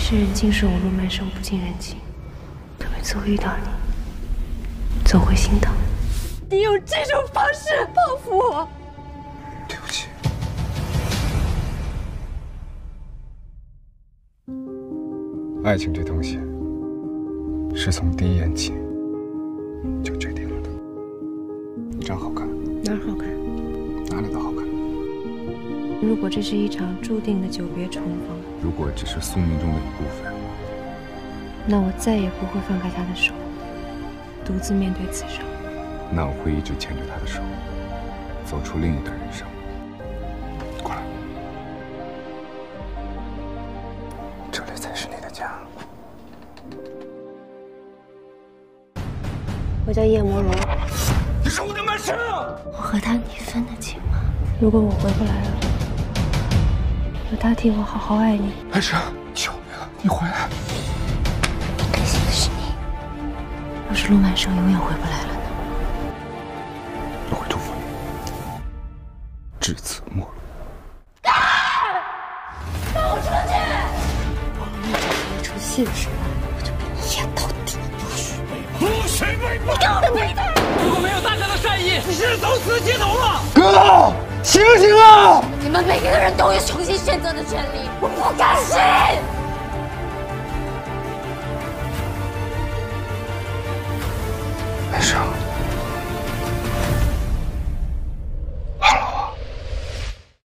世人尽是我路漫生不近人情，可每次我遇到你，总会心疼。你用这种方式报复我， 对不起。爱情这东西，是从第一眼起就决定了的。你长好看， 哪儿好看？ 哪里都好看。 如果这是一场注定的久别重逢， 如果只是宿命中的一部分， 那我再也不会放开他的手，独自面对此生。 那我会一直牵着他的手，走出另一段人生。过来，这里才是你的家。 我叫叶魔柔。 你是我的满身啊！ 我和他你分得清吗？如果我回不来了，有他替我好好爱你。 爱生，求你了，你回来！ 担心的是你，要是陆满生永远回不来了呢？ 我会祝福你，至此陌路。 放我出去！我和你找一出现实来，我就跟你演到底。 不许背叛！ 你给我闭嘴！ 如果没有大家的善意，是走死街头了。 哥，醒醒啊！ 你们每一个人都有重新选择的权利，我不甘心。